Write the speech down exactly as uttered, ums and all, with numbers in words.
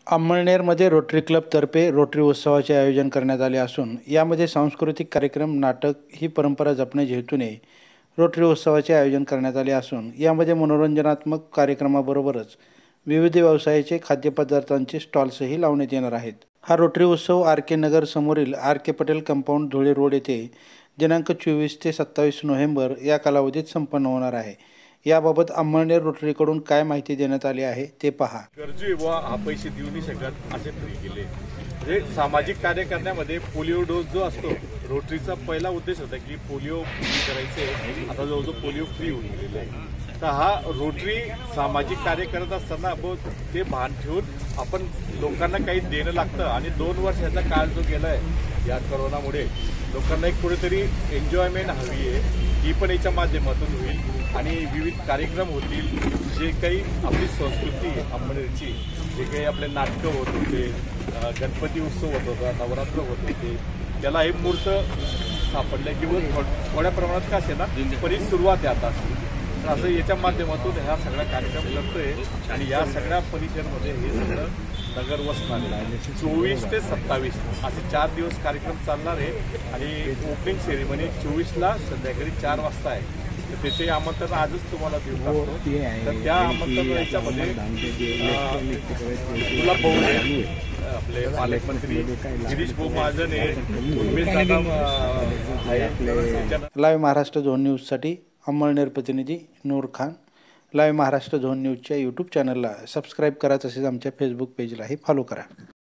अंमळनेरमध्ये rotary क्लबतर्फे rotary उत्सवाचे आयोजन करण्यात आले असून यामध्ये सांस्कृतिक कार्यक्रम, नाटक ही परंपरा जपण्याच्या हेतूने रोटरी उत्सवाचे आयोजन करण्यात आले असून यामध्ये मनोरंजनात्मक कार्यक्रमाबरोबरच विविध व्यवसायाचे खाद्यपदार्थांचे स्टॉल्सही लावण्यात येणार आहेत। हा रोटरी उत्सव आर के नगर समोरील R K Patel compound Dhule road येथे दिनांक चोवीस ते सत्तावीस नोव्हेंबर या कालावधीत संपन्न होणार आहे। याबाबत अंमळनेर रोटरीकडून काय माहिती देण्यात आली आहे ते पहा। गरजू युवा हा पैसे देऊ नाही शकत असे फ्री केले। म्हणजे सामाजिक कार्य करण्यामध्ये पोलिओ डोस जो असतो, रोटरीचा पहिला उद्देश होता की पोलिओ फ्री करायचे, आता जवळजवळ पोलिओ फ्री होऊन गेलेला आहे। तर हा रोटरी सामाजिक कार्य करत असताना ते भान ठेवून आपण लोकांना काही देणं लागतं आणि दोन वर्षाचा काळ जो गेला आहे या कोरोनामुळे लोकांना एक कुठेतरी एन्जॉयमेंट हवी आहे, ही पण याच्या माध्यमातून होईल आणि विविध कार्यक्रम होतील। जे काही आपली संस्कृती अंमळनेरची, जे काही आपले नाटकं होत होते, गणपती उत्सव होत होता, नवरात्र होत होते, त्याला हे मूर्त सापडलं किंवा थोड्या प्रमाणात का असे ना पण सुरुवात आहे आता। तर असं याच्या माध्यमातून हा सगळा कार्यक्रम करतोय आणि या सगळ्या परिसरामध्ये हे सगळं नगर वसणार आहे। चोवीस ते सत्तावीस असे चार दिवस कार्यक्रम चालणार आहे आणि ओपनिंग सेरेमनी चोवीसला संध्याकाळी चार वाजता आहे। तर त्याचे आमंत्रण आजच तुम्हाला देऊ टाकतो। तर त्या आमंत्रण याच्यामध्ये गुलाब भाऊ, आपले पालकमंत्री गिरीश भाऊ महाजन आहे, लाईव्ह महाराष्ट्र झोन न्यूजसाठी अंमळनेर प्रतिनिधी नूर खान। लाईव्ह महाराष्ट्र झोन न्यूजच्या यूट्यूब चॅनलला सबस्क्राईब करा, तसेच आमच्या फेसबुक पेजलाही फॉलो करा।